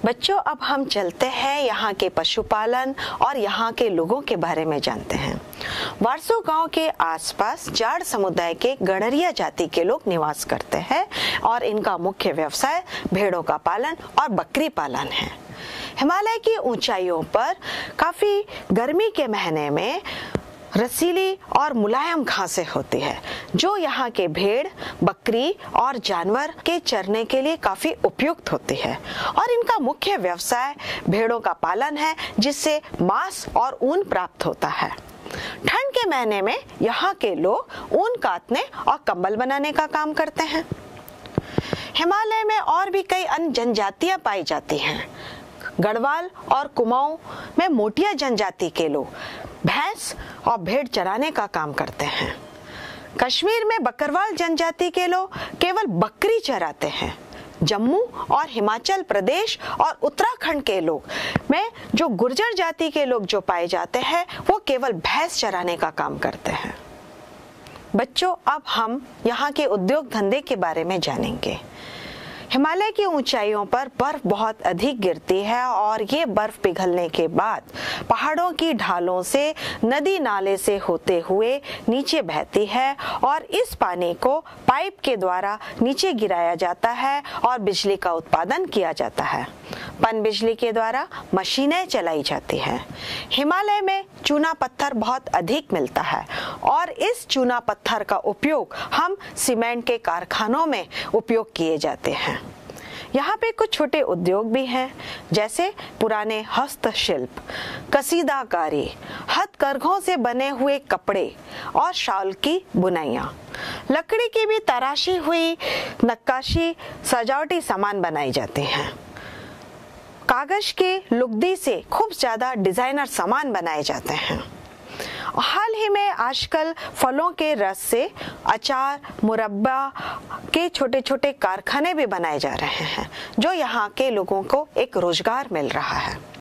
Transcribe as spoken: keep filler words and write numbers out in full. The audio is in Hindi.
बच्चों, अब हम चलते हैं यहाँ के पशुपालन और यहाँ के लोगों के बारे में जानते हैं। वारसो गांव के आसपास जाड़ समुदाय के गडरिया जाति के लोग निवास करते हैं और इनका मुख्य व्यवसाय भेड़ों का पालन और बकरी पालन है। हिमालय की ऊंचाइयों पर काफी गर्मी के महीने में रसीली और मुलायम घासें होती है, जो यहाँ के भेड़, बकरी और जानवर के चरने के लिए काफी उपयुक्त होती है और इनका मुख्य व्यवसाय भेड़ों का पालन है, जिससे मांस और ऊन प्राप्त होता है। ठंड के महीने में यहाँ के लोग ऊन काटने और कंबल बनाने का काम करते हैं। हिमालय में और भी कई अन्य जनजातियां पाई जाती हैं। गढ़वाल और कुमाऊं में मोटिया जनजाति के लोग भैंस और भेड़ चराने का काम करते हैं। कश्मीर में बकरवाल जनजाति के लोग केवल बकरी चराते हैं। जम्मू और हिमाचल प्रदेश और उत्तराखंड के लोग में जो गुर्जर जाति के लोग जो पाए जाते हैं, वो केवल भैंस चराने का काम करते हैं। बच्चों, अब हम यहाँ के उद्योग धंधे के बारे में जानेंगे। हिमालय की ऊंचाइयों पर बर्फ बहुत अधिक गिरती है और ये बर्फ पिघलने के बाद पहाड़ों की ढालों से नदी नाले से होते हुए नीचे बहती है और इस पानी को पाइप के द्वारा नीचे गिराया जाता है और बिजली का उत्पादन किया जाता है। पन बिजली के द्वारा मशीनें चलाई जाती हैं। हिमालय में चूना पत्थर बहुत अधिक मिलता है और इस चूना पत्थर का उपयोग हम सीमेंट के कारखानों में उपयोग किए जाते हैं। यहाँ पे कुछ छोटे उद्योग भी हैं, जैसे पुराने हस्तशिल्प, कसीदाकारी, हथकरघों से बने हुए कपड़े और शाल की बुनाइयाँ। लकड़ी की भी तराशी हुई नक्काशी सजावटी सामान बनाई जाते हैं। कागज के लुगदी से खूब ज्यादा डिजाइनर सामान बनाए जाते हैं। हाल ही में आजकल फलों के रस से अचार, मुरब्बा के छोटे छोटे कारखाने भी बनाए जा रहे हैं, जो यहाँ के लोगों को एक रोजगार मिल रहा है।